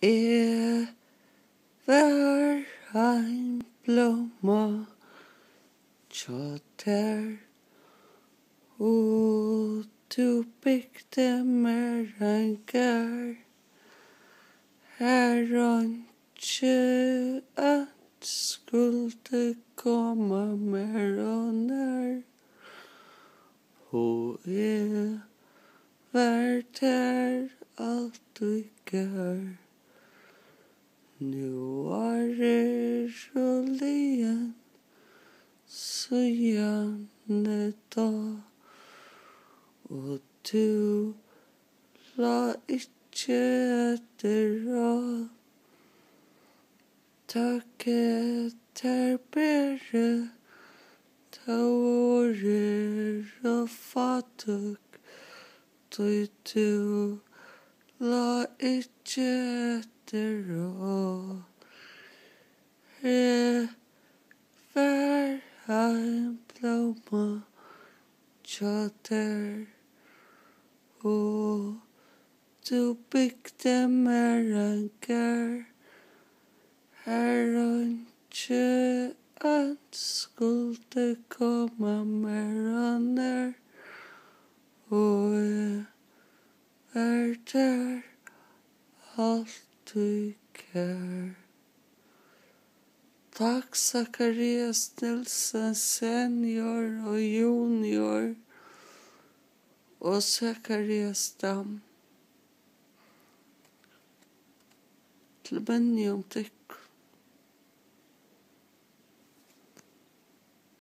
Jeg var ein blomma tja der, og du bygde mer ein gær. Her ikke at skulle komma mer og nær, og jeg var der alt du gær. Nu og lien, så gjerne da, og du la ikke etter råd. Takk etter bedre, ta årer og fatug, du la ikke etter råd. Jeg var ein blomma tja der, og du bygde mer ein gær. Her ikke at skulle komma mer og nær, og jeg var der alt du kær. Takk Zacharias Nilsen senior og junior og Zacharias Dam. Til minne om dykk.